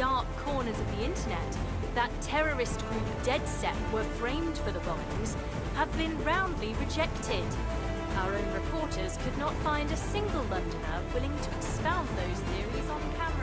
dark corners of the internet that terrorist group DeadSet were framed for the bombings have been roundly rejected. Our own reporters could not find a single Londoner willing to expound those theories on camera.